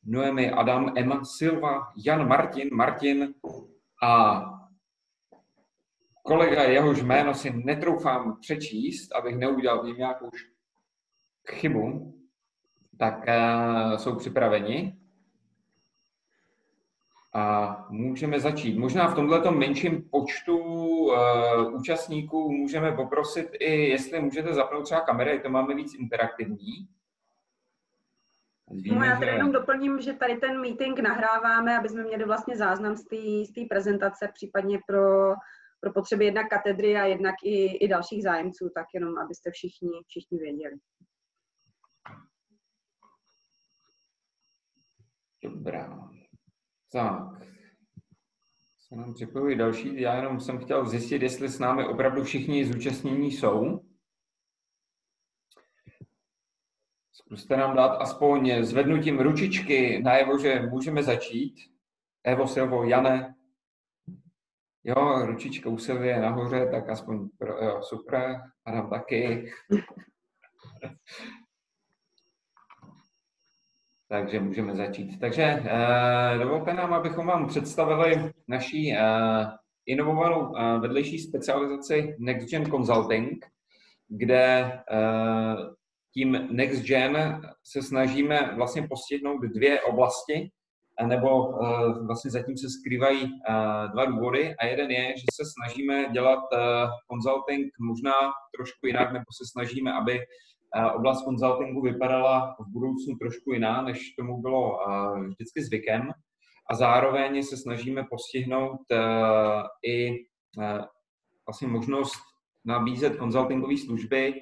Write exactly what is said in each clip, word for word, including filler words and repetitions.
Noemi, Adam, Emma, Silva, Jan, Martin, Martin a kolega, jehož jméno si netroufám přečíst, abych neudělal tím nějakou chybu, tak uh, jsou připraveni. A můžeme začít. Možná v tomto menším počtu uh, účastníků můžeme poprosit i, jestli můžete zapnout třeba kamery, to máme víc interaktivní. Víme, no, já tady že... jenom doplním, že tady ten meeting nahráváme, aby jsme měli vlastně záznam z té prezentace, případně pro, pro potřeby jednak katedry a jednak i, i dalších zájemců, tak jenom abyste všichni, všichni věděli. Dobrá. Tak, se nám připojují další. Já jenom jsem chtěl zjistit, jestli s námi opravdu všichni zúčastnění jsou. Zkuste nám dát aspoň zvednutím ručičky najevo, že můžeme začít. Evo, Silvo, Jane. Jo, ručička u Silvy je nahoře, tak aspoň pro, jo, super. Adam taky. Takže můžeme začít. Takže eh, dovolte nám, abychom vám představili naší eh, inovovanou eh, vedlejší specializaci Next Gen Consulting, kde eh, tím Next Gen se snažíme vlastně postihnout dvě oblasti, nebo eh, vlastně zatím se skrývají eh, dva důvody a jeden je, že se snažíme dělat eh, consulting možná trošku jinak, nebo se snažíme, aby oblast konzultingu vypadala v budoucnu trošku jiná, než tomu bylo vždycky zvykem. A zároveň se snažíme postihnout i vlastně možnost nabízet konzultingové služby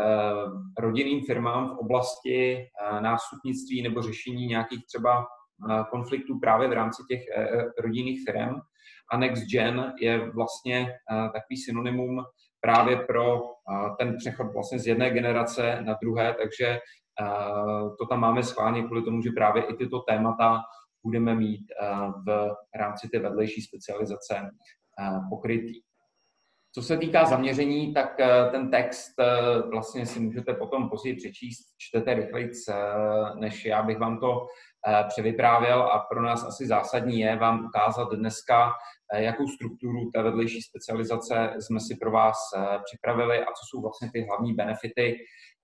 rodinným firmám v oblasti nástupnictví nebo řešení nějakých třeba konfliktů právě v rámci těch rodinných firm. A Next Gen je vlastně takový synonymum právě pro ten přechod vlastně z jedné generace na druhé, takže to tam máme schválně kvůli tomu, že právě i tyto témata budeme mít v rámci té vedlejší specializace pokrytý. Co se týká zaměření, tak ten text vlastně si můžete potom později přečíst, čtete rychleji, než já bych vám to převyprávěl a pro nás asi zásadní je vám ukázat dneska, jakou strukturu té vedlejší specializace jsme si pro vás připravili a co jsou vlastně ty hlavní benefity,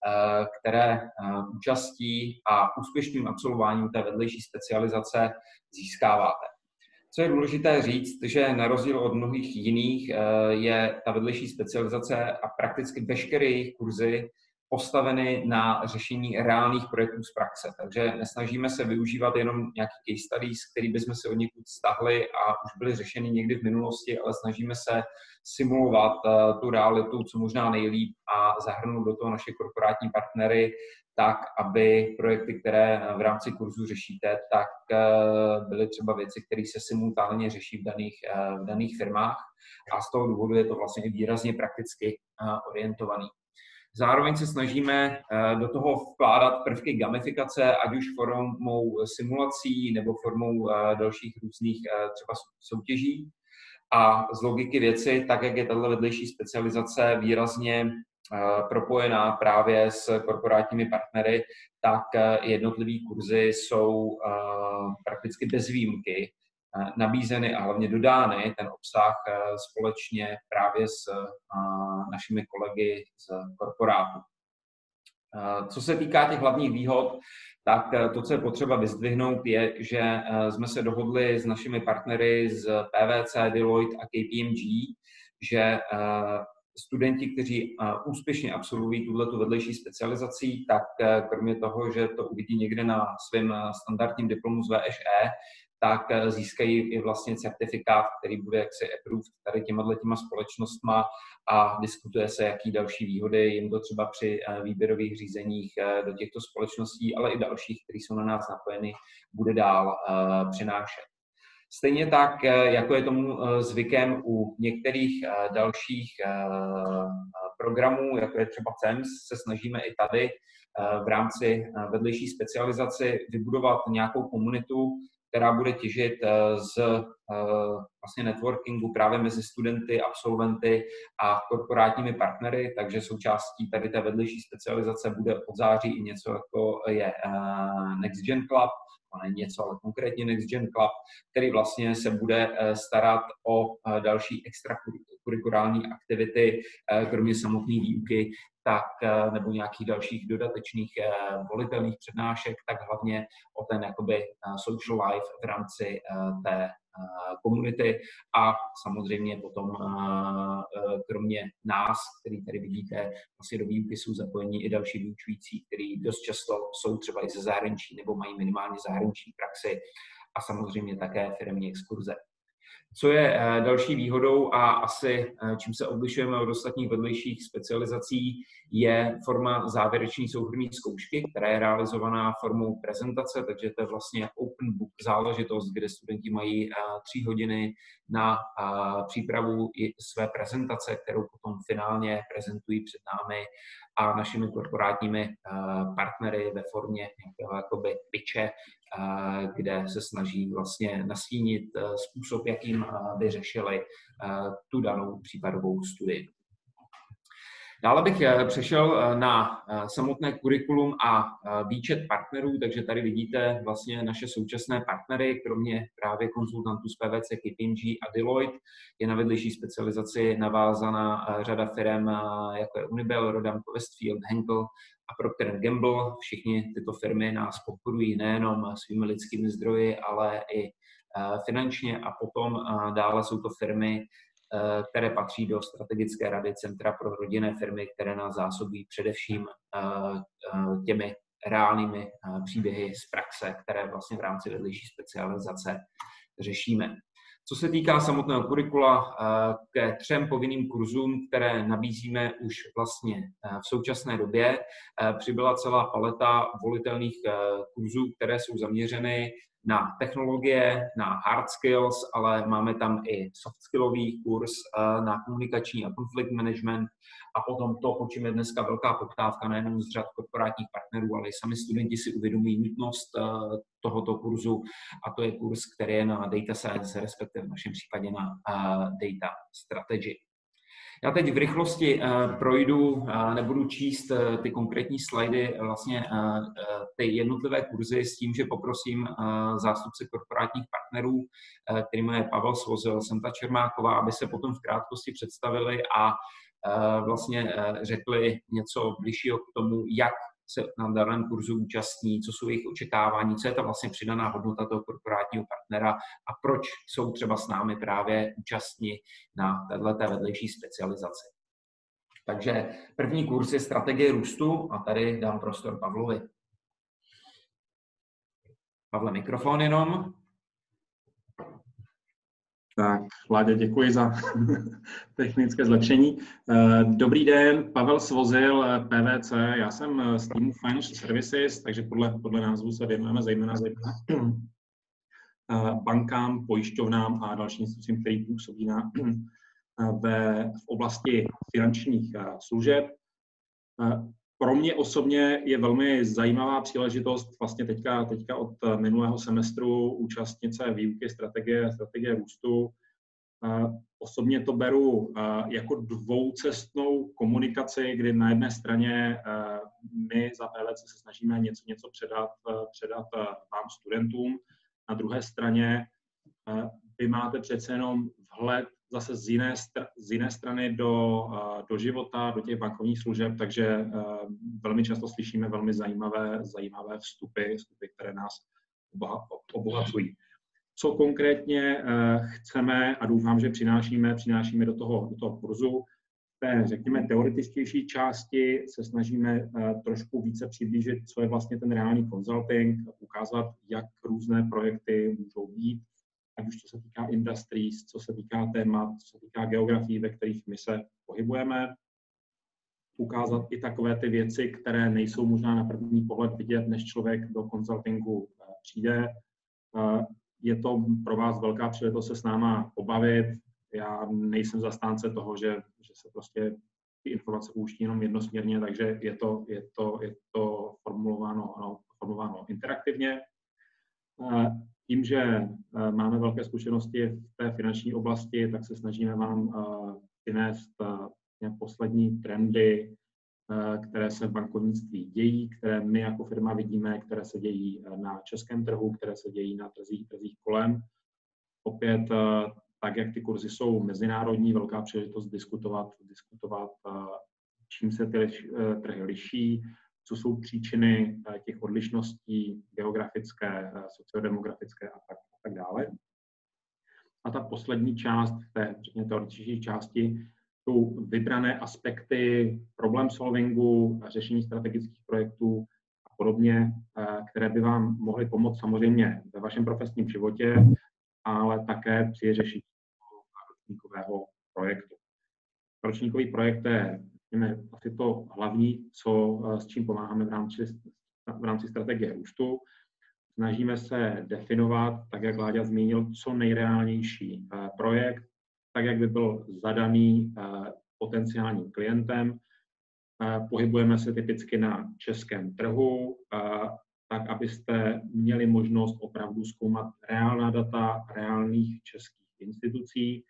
které účastí a úspěšným absolvováním té vedlejší specializace získáváte. Co je důležité říct, že na rozdíl od mnohých jiných je ta vedlejší specializace a prakticky veškeré jejich kurzy postaveny na řešení reálných projektů z praxe. Takže nesnažíme se využívat jenom nějaký case studies, který bychom si od někud stahli a už byly řešeny někdy v minulosti, ale snažíme se simulovat tu realitu co možná nejlíp a zahrnout do toho naše korporátní partnery tak, aby projekty, které v rámci kurzu řešíte, tak byly třeba věci, které se simultánně řeší v daných, v daných firmách a z toho důvodu je to vlastně výrazně prakticky orientovaný. Zároveň se snažíme do toho vkládat prvky gamifikace, ať už formou simulací nebo formou dalších různých třeba soutěží. A z logiky věci, tak jak je tato vedlejší specializace výrazně propojená právě s korporátními partnery, tak jednotlivé kurzy jsou prakticky bez výjimky nabízeny a hlavně dodány ten obsah společně právě s našimi kolegy z korporátu. Co se týká těch hlavních výhod, tak to, co je potřeba vyzdvihnout, je, že jsme se dohodli s našimi partnery z P V C, Deloitte a K P M G, že studenti, kteří úspěšně absolvují tuto vedlejší specializaci, tak kromě toho, že to uvidí někde na svém standardním diplomu z V Š E, tak získají i vlastně certifikát, který bude jaksi approved tady těma těma společnostma a diskutuje se, jaký další výhody jim to třeba při výběrových řízeních do těchto společností, ale i dalších, které jsou na nás napojeny, bude dál přinášet. Stejně tak, jako je tomu zvykem u některých dalších programů, jako je třeba C E M S, se snažíme i tady v rámci vedlejší specializace vybudovat nějakou komunitu, která bude těžit z vlastně networkingu právě mezi studenty, absolventy a korporátními partnery, takže součástí tady té vedlejší specializace bude od září i něco jako je Next Gen Club, ne něco, ale konkrétně Next Gen Club, který vlastně se bude starat o další extrakurikulární aktivity, kromě samotné výuky, tak nebo nějakých dalších dodatečných volitelných přednášek, tak hlavně o ten jakoby social life v rámci té komunity a samozřejmě potom kromě nás, který tady vidíte, vlastně do výuky jsou zapojení i další vyučující, kteří dost často jsou třeba i ze zahraničí nebo mají minimálně zahraniční praxi a samozřejmě také firemní exkurze. Co je další výhodou a asi čím se odlišujeme od ostatních vedlejších specializací, je forma závěrečné souhrnné zkoušky, která je realizovaná formou prezentace, takže to je vlastně open book záležitost, kde studenti mají tři hodiny na přípravu své prezentace, kterou potom finálně prezentují před námi a našimi korporátními partnery ve formě nějakého jakoby pitche, kde se snaží vlastně nastínit způsob, jakým by řešili tu danou případovou studii. Dále bych přešel na samotné kurikulum a výčet partnerů, takže tady vidíte vlastně naše současné partnery, kromě právě konzultantů z P W C, K P M G a Deloitte. Je na vedlejší specializaci navázaná řada firem, jako je Unibel, Rodamco Westfield, Henkel a Procter and Gamble. Všichni tyto firmy nás podporují nejenom svými lidskými zdroji, ale i finančně a potom dále jsou to firmy, které patří do strategické rady Centra pro rodinné firmy, které nás zásobují především těmi reálnými příběhy z praxe, které vlastně v rámci vedlejší specializace řešíme. Co se týká samotného kurikula, ke třem povinným kurzům, které nabízíme už vlastně v současné době, přibyla celá paleta volitelných kurzů, které jsou zaměřeny na technologie, na hard skills, ale máme tam i soft skillový kurz na komunikační a konflikt management a potom to, po čem je dneska velká poptávka nejenom z řad korporátních partnerů, ale i sami studenti si uvědomují nutnost tohoto kurzu a to je kurz, který je na data science, respektive v našem případě na data strategy. Já teď v rychlosti uh, projdu, uh, nebudu číst uh, ty konkrétní slajdy, vlastně uh, uh, ty jednotlivé kurzy s tím, že poprosím uh, zástupce korporátních partnerů, uh, kterým je Pavel Svozil, Santa Čermáková, aby se potom v krátkosti představili a uh, vlastně uh, řekli něco bližšího k tomu, jak se na daném kurzu účastní, co jsou jejich očekávání, co je ta vlastně přidaná hodnota toho korporátního partnera a proč jsou třeba s námi právě účastní na této vedlejší specializaci. Takže první kurz je strategie růstu a tady dám prostor Pavlovi. Pavle, mikrofon jenom. Tak, Vládě, děkuji za technické zlepšení. Dobrý den, Pavel Svozil, P W C. Já jsem z týmu Financial Services, takže podle, podle názvu se věnujeme zejména, zejména bankám, pojišťovnám a dalším institucím, které působí na, ve, v oblasti finančních služeb. Pro mě osobně je velmi zajímavá příležitost vlastně teďka, teďka od minulého semestru účastnit se výuky strategie, strategie růstu. Osobně to beru jako dvoucestnou komunikaci, kdy na jedné straně my za P W C se snažíme něco, něco předat, předat vám studentům, na druhé straně vy máte přece jenom vhled zase z jiné, z jiné strany do, do života, do těch bankovních služeb, takže velmi často slyšíme velmi zajímavé, zajímavé vstupy, vstupy, které nás obohacují. Co konkrétně chceme a doufám, že přinášíme, přinášíme do toho, do toho kurzu, v té, řekněme, teoretičtější části se snažíme trošku více přiblížit, co je vlastně ten reálný consulting, ukázat, jak různé projekty můžou být, ať už co se týká industries, co se týká témat, co se týká geografií, ve kterých my se pohybujeme. Ukázat i takové ty věci, které nejsou možná na první pohled vidět, než člověk do konzultingu přijde. Je to pro vás velká příležitost se s náma pobavit. Já nejsem zastánce toho, že, že se prostě ty informace pouští jenom jednosměrně, takže je to, je to, je to formulováno, no, formulováno interaktivně. Tím, že máme velké zkušenosti v té finanční oblasti, tak se snažíme vám přinést poslední trendy, které se v bankovnictví dějí, které my jako firma vidíme, které se dějí na českém trhu, které se dějí na trzích, trzích kolem. Opět, tak jak ty kurzy jsou mezinárodní, velká příležitost diskutovat, diskutovat, čím se ty trhy liší, co jsou příčiny těch odlišností geografické, sociodemografické a tak, a tak dále. A ta poslední část, té, řekněme, teoretičtější části, jsou vybrané aspekty problem solvingu, řešení strategických projektů a podobně, které by vám mohly pomoct samozřejmě ve vašem profesním životě, ale také při řešení ročníkového projektu. Ročníkový projekt je asi to hlavní, co, s čím pomáháme v rámci, v rámci strategie růstu. Snažíme se definovat, tak jak Láďa zmínil, co nejreálnější projekt, tak jak by byl zadaný potenciálním klientem. Pohybujeme se typicky na českém trhu, tak abyste měli možnost opravdu zkoumat reálná data reálných českých institucí.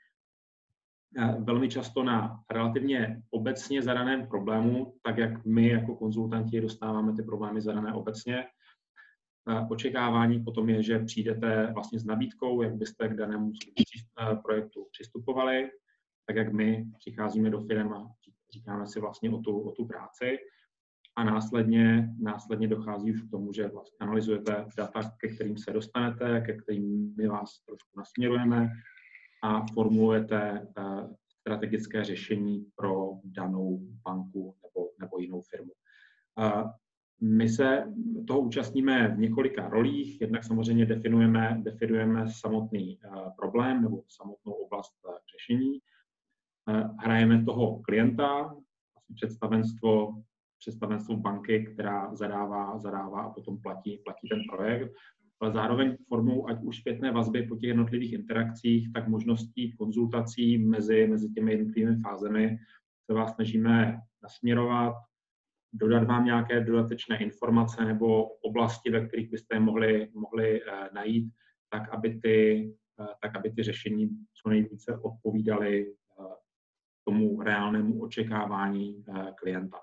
Velmi často na relativně obecně zadaném problému, tak jak my jako konzultanti dostáváme ty problémy zadané obecně. Očekávání potom je, že přijdete vlastně s nabídkou, jak byste k danému projektu přistupovali, tak jak my přicházíme do firem a říkáme si vlastně o tu, o tu práci. A následně, následně dochází už k tomu, že vlastně analyzujete data, ke kterým se dostanete, ke kterým my vás trošku nasměrujeme a formulujete uh, strategické řešení pro danou banku nebo, nebo jinou firmu. Uh, my se toho účastníme v několika rolích. Jednak samozřejmě definujeme, definujeme samotný uh, problém nebo samotnou oblast uh, řešení. Uh, hrajeme toho klienta, vlastně představenstvo, představenstvo banky, která zadává, zadává a potom platí, platí ten projekt. Ale zároveň formou ať už zpětné vazby po těch jednotlivých interakcích, tak možností konzultací mezi, mezi těmi jednotlivými fázemi se vás snažíme nasměrovat, dodat vám nějaké dodatečné informace nebo oblasti, ve kterých byste je mohli, mohli uh, najít, tak aby, ty, uh, tak aby ty řešení co nejvíce odpovídaly uh, tomu reálnému očekávání uh, klienta.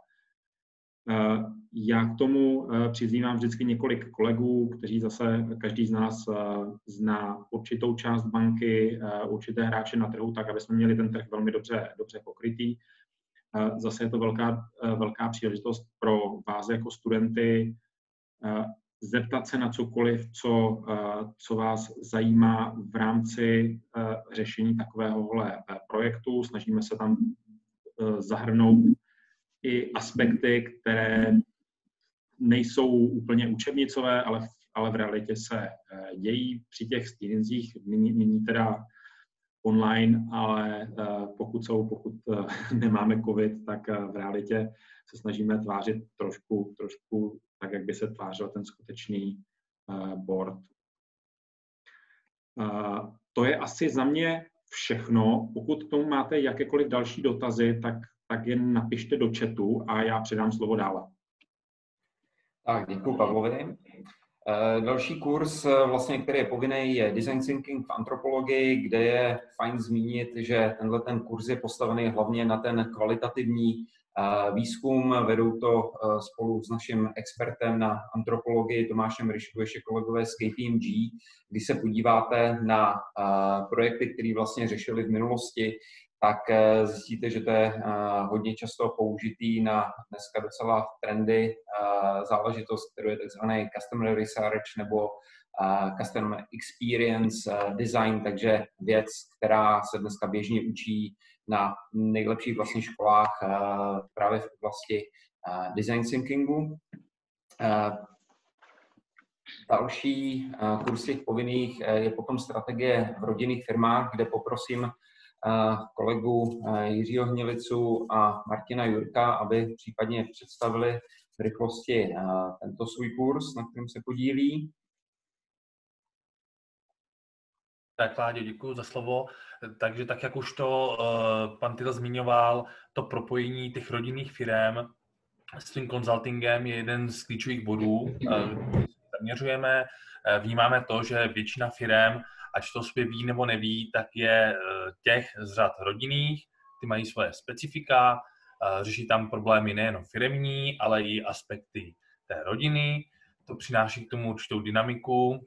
Já k tomu přizývám vždycky několik kolegů, kteří zase každý z nás zná určitou část banky, určité hráče na trhu, tak aby jsme měli ten trh velmi dobře, dobře pokrytý. Zase je to velká, velká příležitost pro vás jako studenty zeptat se na cokoliv, co, co vás zajímá v rámci řešení takovéhohle projektu. Snažíme se tam zahrnout i aspekty, které nejsou úplně učebnicové, ale, ale v realitě se dějí při těch screeningzích, nyní, nyní teda online, ale pokud jsou, pokud nemáme covid, tak v realitě se snažíme tvářit trošku, trošku tak, jak by se tvářil ten skutečný board. To je asi za mě všechno. Pokud k tomu máte jakékoliv další dotazy, tak tak jen napište do chatu a já předám slovo dále. Tak, děkuji Pavlovi. Další kurz, vlastně, který je povinný, je Design Thinking v antropologii, kde je fajn zmínit, že tenhle ten kurz je postavený hlavně na ten kvalitativní výzkum. Vedou to spolu s naším expertem na antropologii Tomášem Ryškou, ještě kolegové z K P M G. Když se podíváte na projekty, které vlastně řešili v minulosti, tak zjistíte, že to je hodně často použitý na dneska docela trendy záležitost, kterou je takzvaný customer research nebo customer experience design, takže věc, která se dneska běžně učí na nejlepších vlastně školách právě v oblasti design thinkingu. Další kurz těch povinných je potom strategie v rodinných firmách, kde poprosím kolegu Jiřího Hnilicu a Martina Jurka, aby případně představili v rychlosti tento svůj kurz, na kterém se podílí. Tak, Láďo, děkuji za slovo. Takže tak, jak už to uh, pan Tyl zmiňoval, to propojení těch rodinných firem s tím consultingem je jeden z klíčových bodů, uh, který se zaměřujeme. Uh, vnímáme to, že většina firem, ať to sobě ví nebo neví, tak je uh, těch z řad rodinných, ty mají svoje specifika, Řeší tam problémy nejen firemní, ale i aspekty té rodiny. To přináší k tomu určitou dynamiku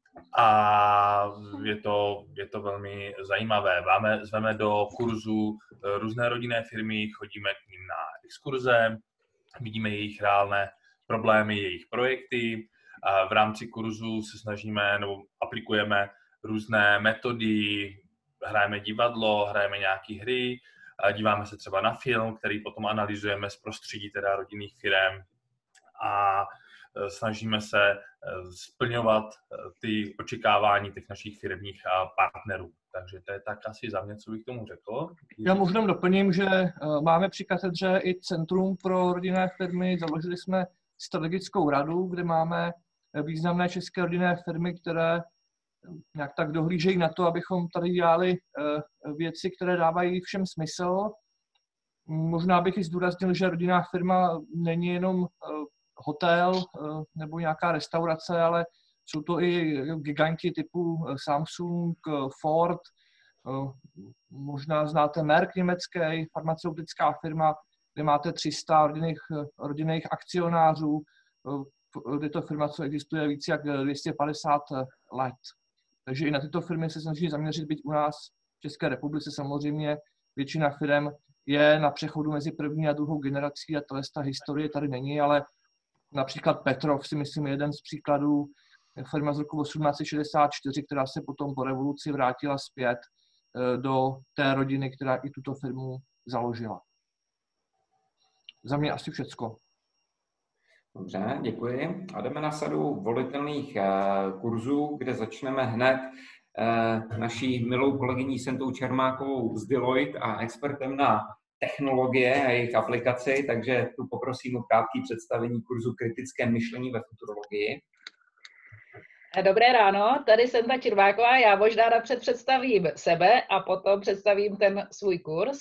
a je to, je to velmi zajímavé. Máme, zveme do kurzu různé rodinné firmy, chodíme k nim na exkurze, vidíme jejich reálné problémy, jejich projekty. A v rámci kurzu se snažíme nebo aplikujeme různé metody, hrajeme divadlo, hrajeme nějaké hry, díváme se třeba na film, který potom analyzujeme z prostředí teda rodinných firem a snažíme se splňovat ty očekávání těch našich firemních partnerů. Takže to je tak asi za mě, co bych tomu řekl. Já možná doplním, že máme při katedře i Centrum pro rodinné firmy. Založili jsme strategickou radu, kde máme významné české rodinné firmy, které nějak tak dohlížejí na to, abychom tady dělali věci, které dávají všem smysl. Možná bych i zdůraznil, že rodinná firma není jenom hotel nebo nějaká restaurace, ale jsou to i giganti typu Samsung, Ford, možná znáte Merck německý, farmaceutická firma, kde máte tři sta rodinných, rodinných akcionářů. Je to firma, co existuje více jak dvě stě padesát let. Takže i na tyto firmy se snaží zaměřit, byť u nás v České republice samozřejmě většina firm je na přechodu mezi první a druhou generací a ta historie tady není, ale například Petrov si myslím je jeden z příkladů, firma z roku osmnáct set šedesát čtyři, která se potom po revoluci vrátila zpět do té rodiny, která i tuto firmu založila. Za mě asi všecko. Dobře, děkuji. A jdeme na sadu volitelných uh, kurzů, kde začneme hned uh, naší milou kolegyní Sentou Čermákovou z Deloitte a expertem na technologie a jejich aplikaci, takže tu poprosím o krátké představení kurzu kritické myšlení ve futurologii. Dobré ráno, tady Senta Čermáková, já možná napřed představím sebe a potom představím ten svůj kurz.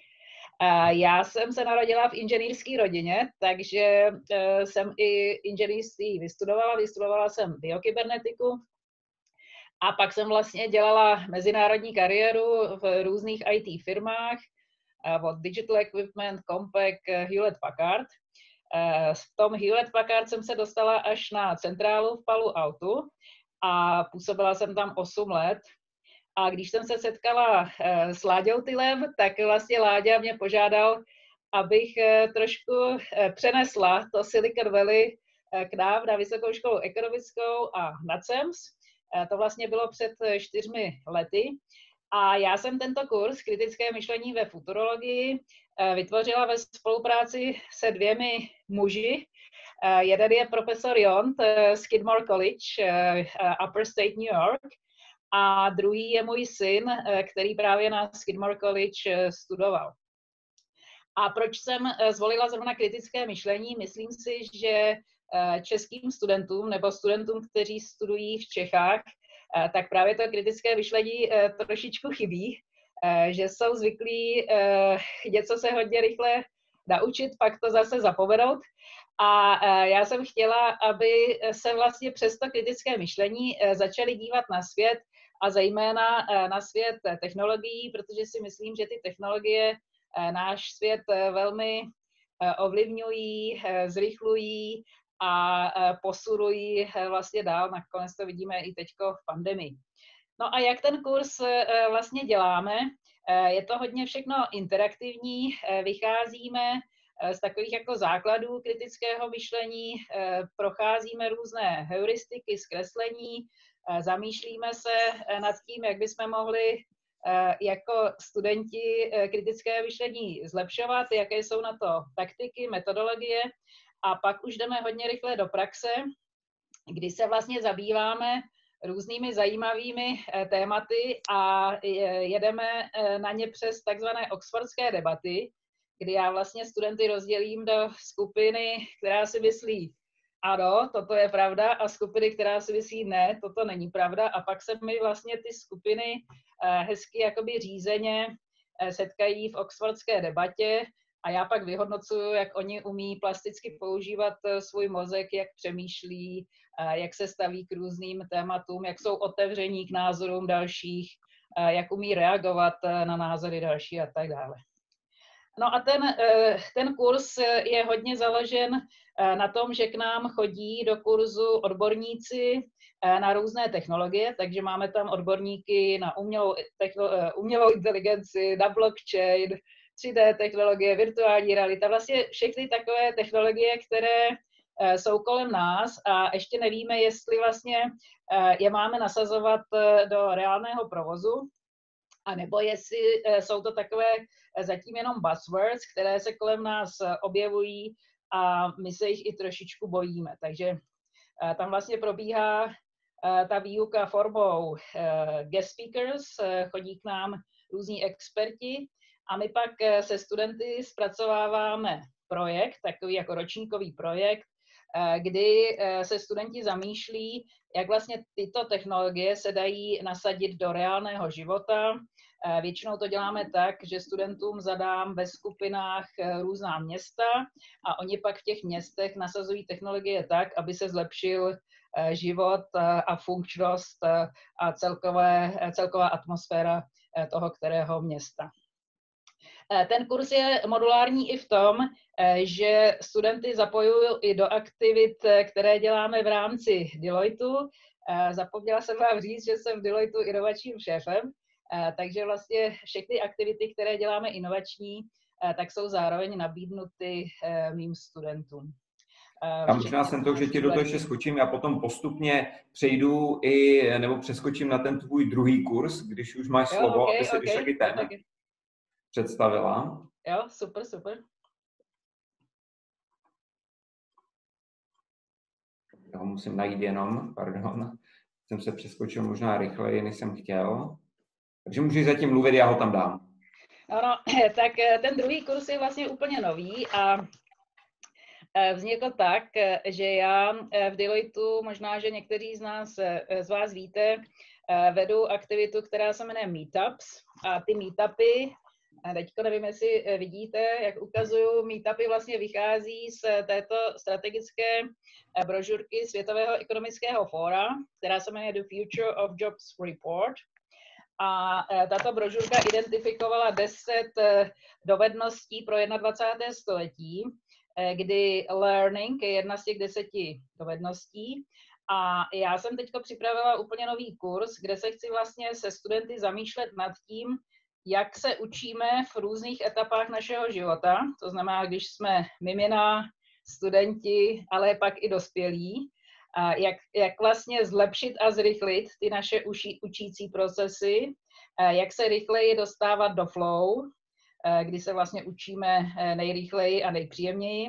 Já jsem se narodila v inženýrské rodině, takže jsem i inženýrství vystudovala. Vystudovala jsem biokybernetiku a pak jsem vlastně dělala mezinárodní kariéru v různých í té firmách, od Digital Equipment, Compaq, Hewlett Packard. V tom Hewlett Packard jsem se dostala až na centrálu v Palo Alto a působila jsem tam osm let. A když jsem se setkala s Láďou Tylem, tak vlastně Láďa mě požádal, abych trošku přenesla to Silicon Valley k nám na Vysokou školu ekonomickou a na C E M S. To vlastně bylo před čtyřmi lety. A já jsem tento kurz kritické myšlení ve futurologii vytvořila ve spolupráci se dvěmi muži. Jeden je profesor Jont z Skidmore College, Upper State New York, a druhý je můj syn, který právě na Skidmore College studoval. A proč jsem zvolila zrovna kritické myšlení? Myslím si, že českým studentům nebo studentům, kteří studují v Čechách, tak právě to kritické myšlení trošičku chybí, že jsou zvyklí něco se hodně rychle naučit, pak to zase zapomenout. A já jsem chtěla, aby se vlastně přes to kritické myšlení začali dívat na svět a zejména na svět technologií, protože si myslím, že ty technologie náš svět velmi ovlivňují, zrychlují a posunují vlastně dál. Nakonec to vidíme i teďko v pandemii. No a jak ten kurz vlastně děláme? Je to hodně všechno interaktivní, vycházíme z takových jako základů kritického myšlení, procházíme různé heuristiky, zkreslení, zamýšlíme se nad tím, jak bychom mohli jako studenti kritické myšlení zlepšovat, jaké jsou na to taktiky, metodologie, a pak už jdeme hodně rychle do praxe, kdy se vlastně zabýváme různými zajímavými tématy a jedeme na ně přes takzvané oxfordské debaty, kdy já vlastně studenty rozdělím do skupiny, která si myslí, ano, toto je pravda, a skupiny, která si myslí, ne, toto není pravda, a pak se mi vlastně ty skupiny hezky jakoby řízeně setkají v oxfordské debatě a já pak vyhodnocuju, jak oni umí plasticky používat svůj mozek, jak přemýšlí, jak se staví k různým tématům, jak jsou otevření k názorům dalších, jak umí reagovat na názory další a tak dále. No a ten, ten kurz je hodně založen na tom, že k nám chodí do kurzu odborníci na různé technologie, takže máme tam odborníky na umělou, umělou inteligenci, na blockchain, tři dé technologie, virtuální realita, vlastně všechny takové technologie, které jsou kolem nás a ještě nevíme, jestli vlastně je máme nasazovat do reálného provozu, anebo jestli jsou to takové zatím jenom buzzwords, které se kolem nás objevují a my se jich i trošičku bojíme. Takže tam vlastně probíhá ta výuka formou guest speakers, chodí k nám různí experti a my pak se studenty zpracováváme projekt, takový jako ročníkový projekt, kdy se studenti zamýšlí, jak vlastně tyto technologie se dají nasadit do reálného života. Většinou to děláme tak, že studentům zadám ve skupinách různá města a oni pak v těch městech nasazují technologie tak, aby se zlepšil život a funkčnost a celkové, celková atmosféra toho kterého města. Ten kurz je modulární i v tom, že studenty zapojují i do aktivit, které děláme v rámci Deloitu. Zapomněla jsem vám říct, že jsem v Deloitu inovačním šéfem, takže vlastně všechny aktivity, které děláme inovační, tak jsou zároveň nabídnuty mým studentům. Tam možná jsem to, že ti do toho ještě skočím, já potom postupně přejdu i, nebo přeskočím na ten tvůj druhý kurz, když už máš jo, slovo, okay, aby se okay, taky ten okay. představila. Jo, super, super. Já ho musím najít jenom, pardon, jsem se přeskočil možná rychleji, než jsem chtěl. Takže můžeš zatím mluvit, já ho tam dám. Ano, tak ten druhý kurz je vlastně úplně nový a vznikl tak, že já v Deloitu, možná, že někteří z nás, z vás víte, vedu aktivitu, která se jmenuje Meetups. A ty meetupy, teďko nevím, jestli vidíte, jak ukazuju, meetupy vlastně vychází z této strategické brožurky Světového ekonomického fóra, která se jmenuje The Future of Jobs Report. A tato brožurka identifikovala deset dovedností pro dvacáté první století, kdy learning je jedna z těch deseti dovedností. A já jsem teď připravila úplně nový kurz, kde se chci vlastně se studenty zamýšlet nad tím, jak se učíme v různých etapách našeho života. To znamená, když jsme mimina, studenti, ale pak i dospělí. A jak, jak vlastně zlepšit a zrychlit ty naše uši, učící procesy, jak se rychleji dostávat do flow, kdy se vlastně učíme nejrychleji a nejpříjemněji.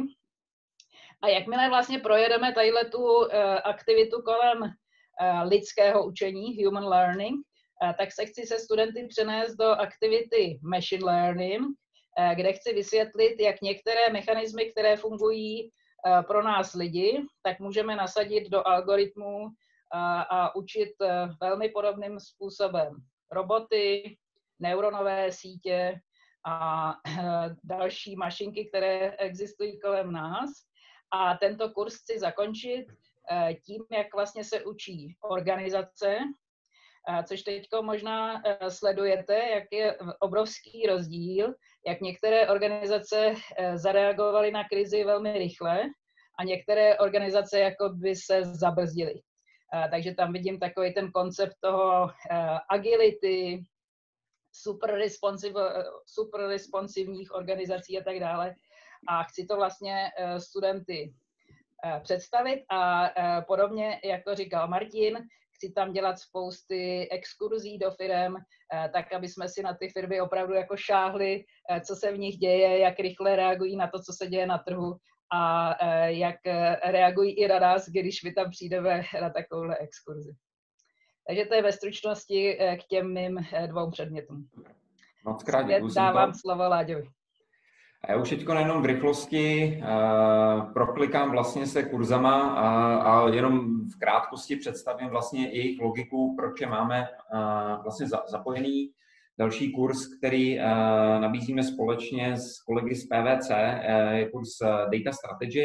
A jakmile vlastně projedeme tadyhle tu aktivitu kolem lidského učení, human learning, tak se chci se studenty přenést do aktivity machine learning, kde chci vysvětlit, jak některé mechanismy, které fungují pro nás lidi, tak můžeme nasadit do algoritmů a, a učit velmi podobným způsobem roboty, neuronové sítě a další mašinky, které existují kolem nás. A tento kurz chci zakončit tím, jak vlastně se učí organizace, což teď možná sledujete, jak je obrovský rozdíl, jak některé organizace zareagovaly na krizi velmi rychle a některé organizace jako by se zabrzdily. Takže tam vidím takový ten koncept toho agility, super, responsive, super responsivních organizací a tak dále. A chci to vlastně studenty představit a podobně, jak to říkal Martin, chci tam dělat spousty exkurzí do firem, tak aby jsme si na ty firmy opravdu jako šáhli, co se v nich děje, jak rychle reagují na to, co se děje na trhu a jak reagují i na nás, když my tam přijdeme na takovouhle exkurzi. Takže to je ve stručnosti k těm mým dvou předmětům. Moc krát děkuji. Dávám slovo Láďovi. A já už teď jenom v rychlosti uh, proklikám vlastně se kurzama a, a jenom v krátkosti představím vlastně jejich logiku, proč je máme uh, vlastně za, zapojený. Další kurz, který uh, nabízíme společně s kolegy z P V C, uh, je kurz Data Strategy.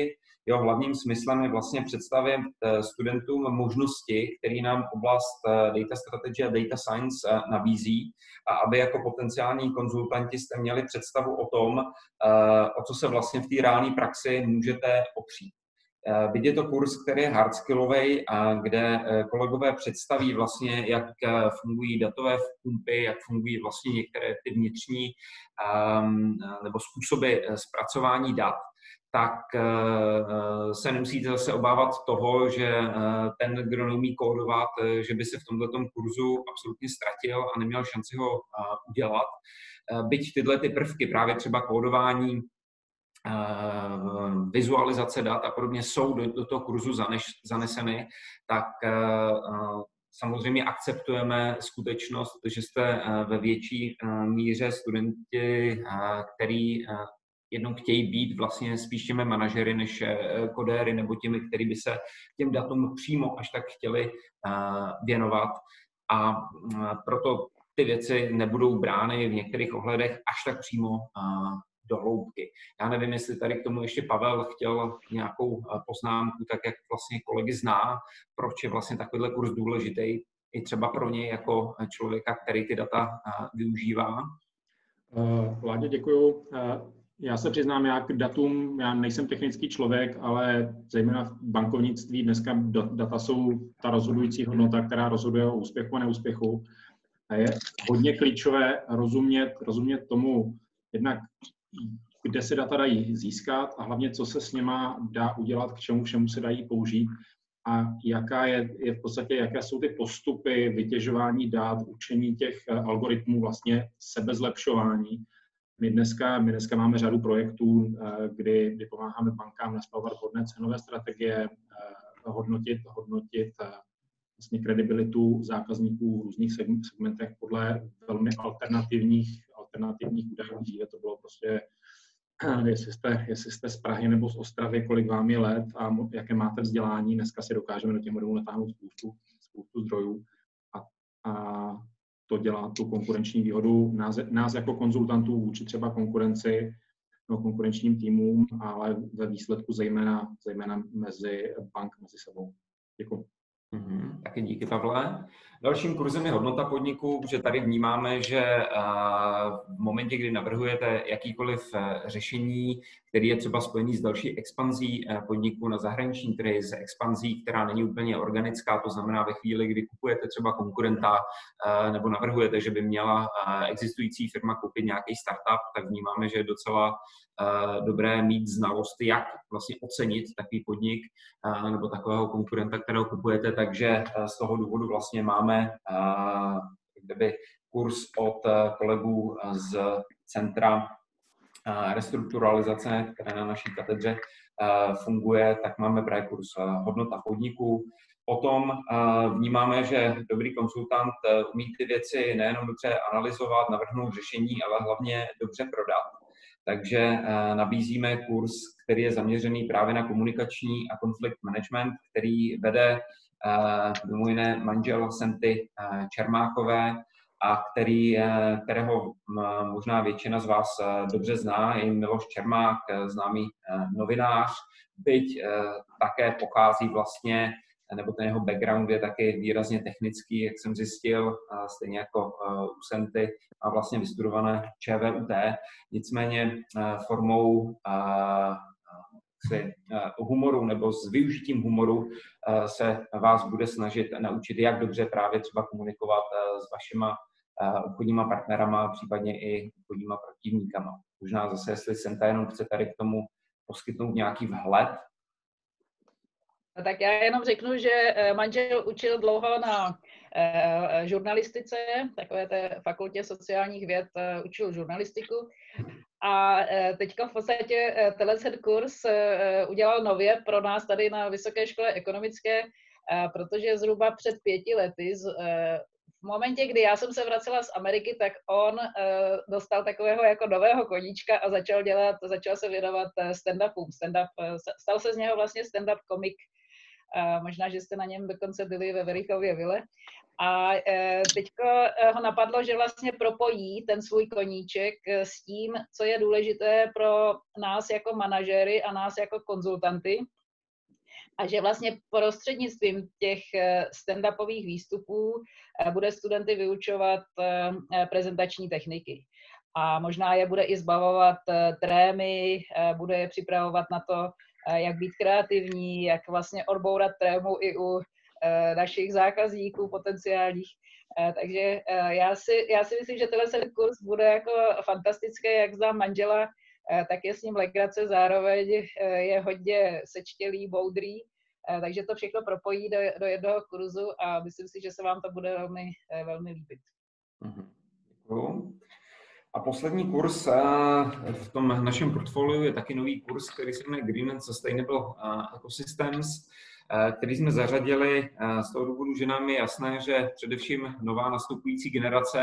jeho hlavním smyslem je vlastně představit studentům možnosti, které nám oblast data strategy a data science nabízí, a aby jako potenciální konzultanti jste měli představu o tom, o co se vlastně v té reálné praxi můžete opřít. Byť je to kurz, který je hardskillový, a kde kolegové představí vlastně, jak fungují datové pumpy, jak fungují vlastně některé ty vnitřní um, nebo způsoby zpracování dat, tak uh, se nemusíte zase obávat toho, že uh, ten, kdo neumí kódovat, že by se v tomto kurzu absolutně ztratil a neměl šanci ho uh, udělat. Uh, byť tyhle ty prvky, právě třeba kódování, Uh, vizualizace dat a podobně jsou do, do toho kurzu zaneš, zaneseny, tak uh, samozřejmě akceptujeme skutečnost, že jste uh, ve větší uh, míře studenti, uh, který uh, jednou chtějí být vlastně spíš těmi manažery než uh, kodéry nebo těmi, který by se těm datům přímo až tak chtěli uh, věnovat. A uh, proto ty věci nebudou brány v některých ohledech až tak přímo uh, do hloubky. Já nevím, jestli tady k tomu ještě Pavel chtěl nějakou poznámku, tak jak vlastně kolegy zná, proč je vlastně takovýhle kurz důležitý i třeba pro něj jako člověka, který ty data využívá. Vládě, děkuju. Já se přiznám, já k datům, já nejsem technický člověk, ale zejména v bankovnictví dneska data jsou ta rozhodující hodnota, která rozhoduje o úspěchu a neúspěchu. A je hodně klíčové rozumět, rozumět tomu, jednak kde se data dají získat a hlavně, co se s nima dá udělat, k čemu všemu se dají použít a jaká je, je v podstatě, jaké jsou ty postupy vytěžování dat, učení těch algoritmů, vlastně sebezlepšování. My dneska, my dneska máme řadu projektů, kdy, kdy pomáháme bankám nastavovat vhodné cenové strategie, hodnotit, hodnotit vlastně kredibilitu zákazníků v různých segmentech podle velmi alternativních, alternativních údajů. Dříve to bylo prostě, jestli jste, jestli jste z Prahy nebo z Ostravy, kolik vám je let a jaké máte vzdělání. Dneska si dokážeme do těch modelů natáhnout spoustu, spoustu zdrojů a, a to dělá tu konkurenční výhodu nás, nás jako konzultantů vůči třeba konkurenci, no, konkurenčním týmům, ale ve výsledku zejména, zejména mezi bank, mezi sebou. Děkuji. Mm-hmm. Taky díky, Pavle. Dalším kurzem je hodnota podniku, protože tady vnímáme, že v momentě, kdy navrhujete jakýkoliv řešení, který je třeba spojený s další expanzí podniku na zahraniční trhy, s expanzí, která není úplně organická, to znamená ve chvíli, kdy kupujete třeba konkurenta nebo navrhujete, že by měla existující firma koupit nějaký startup, tak vnímáme, že je docela dobré mít znalost, jak vlastně ocenit takový podnik nebo takového konkurenta, kterého kupujete, takže z toho důvodu vlastně máme kdyby kurz od kolegů z Centra restrukturalizace, které na naší katedře funguje, tak máme právě kurz hodnota podniku. Potom vnímáme, že dobrý konzultant umí ty věci nejenom dobře analyzovat, navrhnout řešení, ale hlavně dobře prodat. Takže nabízíme kurz, který je zaměřený právě na komunikační a konflikt management, který vede mimo jiné manžel Senty Čermákové a který, kterého možná většina z vás dobře zná, je Miloš Čermák, známý novinář, byť také pochází vlastně, nebo ten jeho background je taky výrazně technický, jak jsem zjistil, stejně jako u Senty, má vlastně vystudované ČVUT, nicméně formou humoru nebo s využitím humoru se vás bude snažit naučit, jak dobře právě třeba komunikovat s vašima obchodníma partnerama, případně i obchodníma protivníkama. Možná zase, jestli Senta jenom chce tady k tomu poskytnout nějaký vhled. Tak já jenom řeknu, že manžel učil dlouho na žurnalistice, takové té fakultě sociálních věd učil žurnalistiku. A teďka v podstatě tenhle kurz udělal nově pro nás tady na Vysoké škole ekonomické, protože zhruba před pěti lety, v momentě, kdy já jsem se vracela z Ameriky, tak on dostal takového jako nového koníčka a začal dělat, začal se věnovat stand-upům. Stand-up, stal se z něho vlastně stand-up komik. Možná, že jste na něm dokonce byli ve Verichově vile. A teďko ho napadlo, že vlastně propojí ten svůj koníček s tím, co je důležité pro nás jako manažery a nás jako konzultanty. a že vlastně prostřednictvím těch stand-upových výstupů bude studenty vyučovat prezentační techniky. A možná je bude i zbavovat trémy, bude je připravovat na to, jak být kreativní, jak vlastně odbourat trému i u našich zákazníků potenciálních. Takže já si, já si myslím, že tenhle kurz bude jako fantastický, jak znám manžela, tak je s ním legrace, zároveň je hodně sečtělý, moudrý, takže to všechno propojí do, do jednoho kurzu a myslím si, že se vám to bude velmi, velmi líbit. Děkuju. A poslední kurz v tom našem portfoliu je taky nový kurz, který se jmenuje Green and Sustainable Ecosystems, který jsme zařadili z toho důvodu, že nám je jasné, že především nová nastupující generace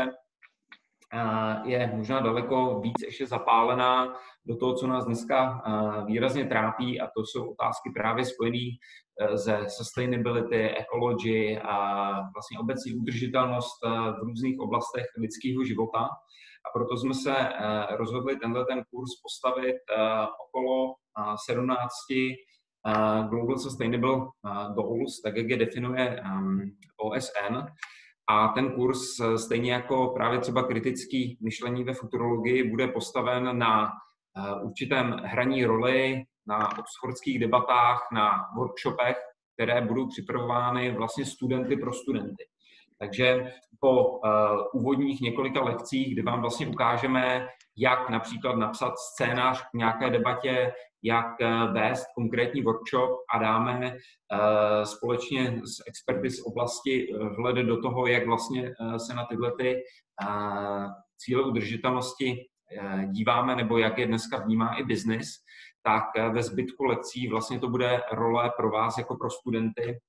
je možná daleko víc ještě zapálená do toho, co nás dneska výrazně trápí, a to jsou otázky právě spojené ze sustainability, ecology a vlastně obecně udržitelnost v různých oblastech lidského života. A proto jsme se rozhodli tenhle ten kurz postavit okolo sedmnácti Global Sustainable Goals, tak jak je definuje O S N. A ten kurz, stejně jako právě třeba kritický myšlení ve futurologii, bude postaven na určitém hraní roli, na oxfordských debatách, na workshopech, které budou připravovány vlastně studenty pro studenty. Takže po uh, úvodních několika lekcích, kdy vám vlastně ukážeme, jak například napsat scénář k nějaké debatě, jak uh, vést konkrétní workshop a dáme uh, společně s experty z oblasti vhled do toho, jak vlastně uh, se na tyhle ty, uh, cíle udržitelnosti uh, díváme, nebo jak je dneska vnímá i biznis, tak uh, ve zbytku lekcí vlastně to bude role pro vás jako pro studenty,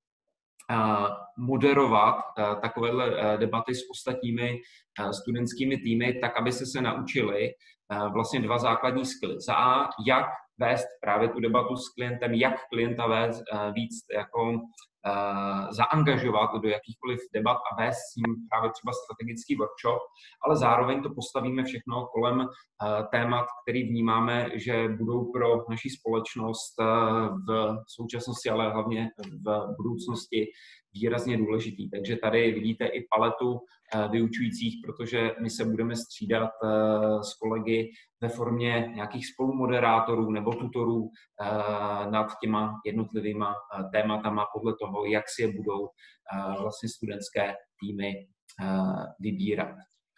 moderovat takovéhle debaty s ostatními studentskými týmy, tak aby se se naučili vlastně dva základní skilly. Za A, jak vést právě tu debatu s klientem, jak klienta vést víc jako zaangažovat do jakýchkoliv debat a vést s ním právě třeba strategický workshop, ale zároveň to postavíme všechno kolem témat, který vnímáme, že budou pro naši společnost v současnosti, ale hlavně v budoucnosti výrazně důležitý. Takže tady vidíte i paletu vyučujících, protože my se budeme střídat s kolegy ve formě nějakých spolumoderátorů nebo tutorů nad těma jednotlivýma tématama podle toho, jak si je budou vlastně studentské týmy vybírat.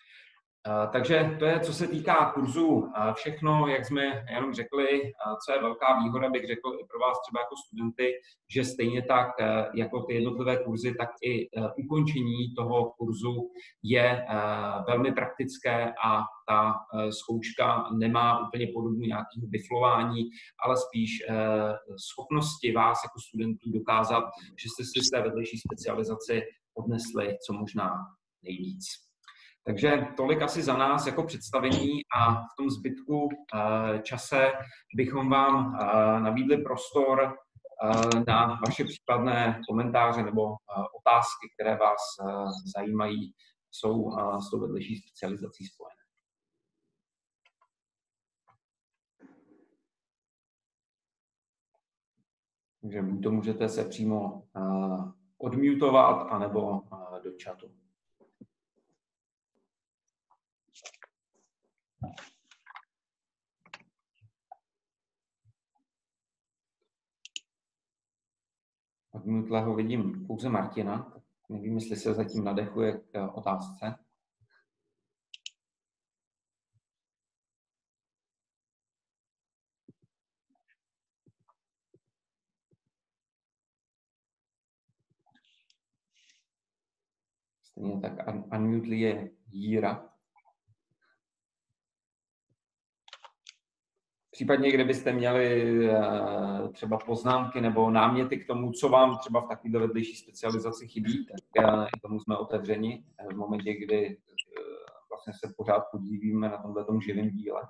Takže to je, co se týká kurzu, všechno, jak jsme jenom řekli, co je velká výhoda, bych řekl i pro vás třeba jako studenty, že stejně tak jako ty jednotlivé kurzy, tak i ukončení toho kurzu je velmi praktické a ta zkouška nemá úplně podobu nějakého biflování, ale spíš schopnosti vás jako studentů dokázat, že jste si z té vedlejší specializaci odnesli co možná nejvíc. Takže tolik asi za nás jako představení a v tom zbytku čase bychom vám nabídli prostor na vaše případné komentáře nebo otázky, které vás zajímají, jsou s tou vedlejší specializací spojené. Takže buď to můžete se přímo odmutovat, anebo do chatu. Od mutlého vidím pouze Martina. Nevím, jestli se zatím nadechuje k otázce. Stejně tak unmutely je Jíra. Případně, kdybyste měli třeba poznámky nebo náměty k tomu, co vám třeba v takové vedlejší specializaci chybí, tak tomu jsme otevřeni v momentě, kdy vlastně se pořád podívíme na tomto živém díle.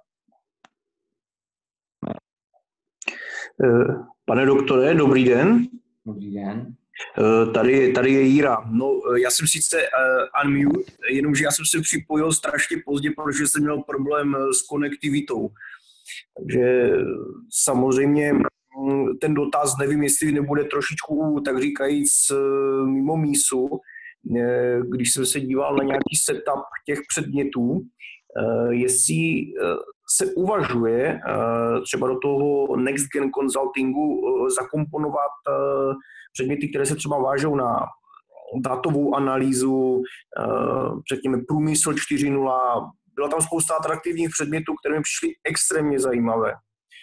Pane doktore, dobrý den. Dobrý den. Tady, tady je Jíra. No, já jsem sice uh, unmute, jenomže já jsem se připojil strašně pozdě, protože jsem měl problém s konektivitou. Takže samozřejmě ten dotaz, nevím, jestli nebude trošičku, tak říkajíc, mimo mísu, když jsem se díval na nějaký setup těch předmětů, jestli se uvažuje třeba do toho Next Gen Consultingu zakomponovat předměty, které se třeba vážou na datovou analýzu, řekněme průmysl čtyři tečka nula. Byla tam spousta atraktivních předmětů, které mi přišly extrémně zajímavé.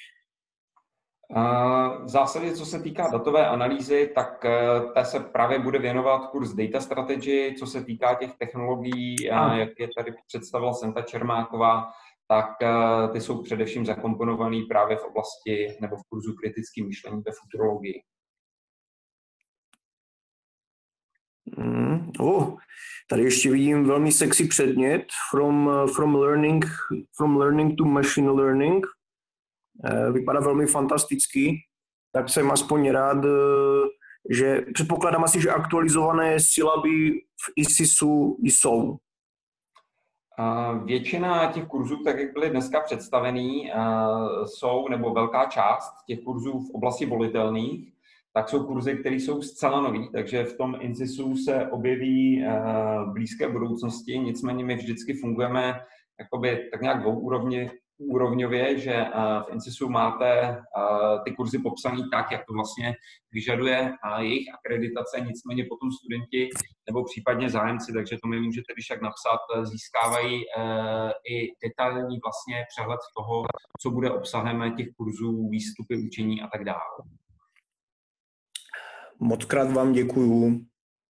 V zásadě, co se týká datové analýzy, tak té se právě bude věnovat kurz Data Strategy. Co se týká těch technologií, jak je tady představila Senta Čermáková, tak ty jsou především zakomponovaný právě v oblasti nebo v kurzu kritické myšlení ve futurologii. Mm, oh, tady ještě vidím velmi sexy předmět from, from, learning, from learning to machine learning. Vypadá velmi fantasticky, tak jsem aspoň rád, že předpokládám asi, že aktualizované syllaby v I S I S u jsou. Většina těch kurzů, tak jak byly dneska představený, jsou, nebo velká část těch kurzů v oblasti volitelných, tak jsou kurzy, které jsou zcela nový, takže v tom I S I S u se objeví v blízké budoucnosti, nicméně my vždycky fungujeme jakoby tak nějak dvouúrovně, úrovňově, že v I S I S u máte ty kurzy popsané tak, jak to vlastně vyžaduje jejich akreditace, nicméně potom studenti nebo případně zájemci, takže to mi můžete když tak napsat, získávají i detailní vlastně přehled toho, co bude obsahem těch kurzů, výstupy, učení a tak dále. Mockrát vám děkuju.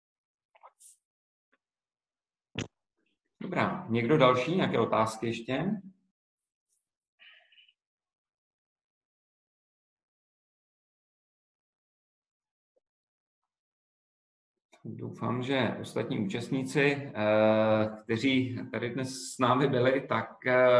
Dobrá, někdo další? Nějaké otázky ještě? Doufám, že ostatní účastníci, kteří tady dnes s námi byli, tak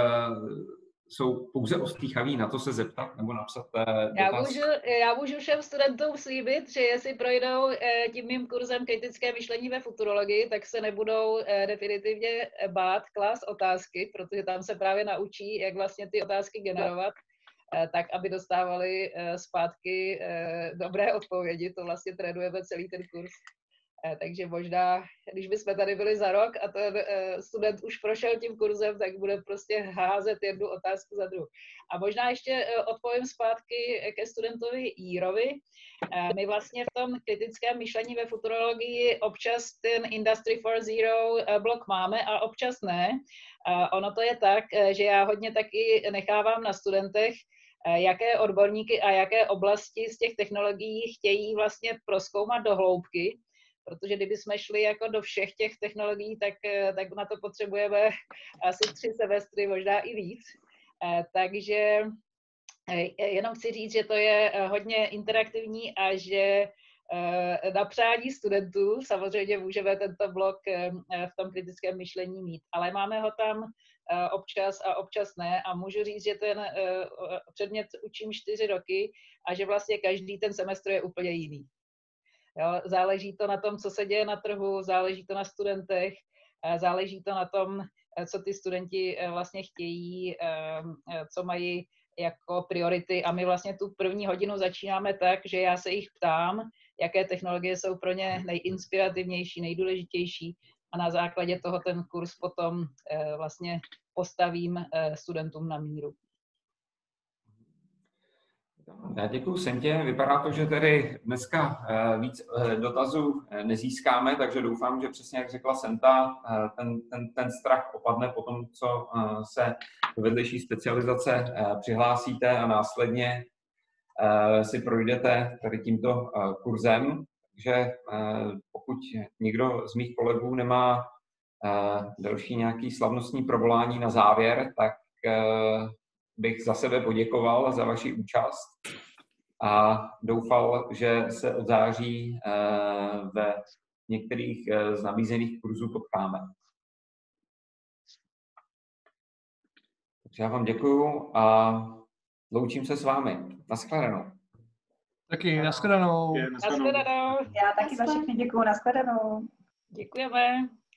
jsou pouze ostýchaví na to se zeptat nebo napsat dotaz. Já můžu, já můžu všem studentům slíbit, že jestli projdou tím mým kurzem kritické myšlení ve futurologii, tak se nebudou definitivně bát klást otázky, protože tam se právě naučí, jak vlastně ty otázky generovat, tak aby dostávali zpátky dobré odpovědi. To vlastně trénujeme celý ten kurz. Takže možná, když bychom tady byli za rok a ten student už prošel tím kurzem, tak bude prostě házet jednu otázku za druhou. A možná ještě odpovím zpátky ke studentovi Jirovi. My vlastně v tom kritickém myšlení ve futurologii občas ten Industry čtyři tečka nula blok máme a občas ne. Ono to je tak, že já hodně taky nechávám na studentech, jaké odborníky a jaké oblasti z těch technologií chtějí vlastně prozkoumat do hloubky. Protože kdyby jsme šli jako do všech těch technologií, tak, tak na to potřebujeme asi tři semestry, možná i víc. Takže jenom chci říct, že to je hodně interaktivní a že na přání studentů samozřejmě můžeme tento blok v tom kritickém myšlení mít, ale máme ho tam občas a občas ne a můžu říct, že ten předmět učím čtyři roky a že vlastně každý ten semestr je úplně jiný. Jo, záleží to na tom, co se děje na trhu, záleží to na studentech, záleží to na tom, co ty studenti vlastně chtějí, co mají jako priority. A my vlastně tu první hodinu začínáme tak, že já se jich ptám, jaké technologie jsou pro ně nejinspirativnější, nejdůležitější a na základě toho ten kurz potom vlastně postavím studentům na míru. Já děkuji Sentě. Vypadá to, že tedy dneska víc dotazů nezískáme, takže doufám, že přesně jak řekla Senta, ten, ten, ten strach opadne po tom, co se do vedlejší specializace přihlásíte a následně si projdete tady tímto kurzem. Takže pokud někdo z mých kolegů nemá další nějaký slavnostní provolání na závěr, tak bych za sebe poděkoval za vaši účast a doufal, že se od září ve některých z nabízených kurzů potkáme. Takže já vám děkuju a loučím se s vámi. Naschledanou. Taky, naschledanou. Naschledanou. Já taky za všechny děkuju, naschledanou. Děkujeme.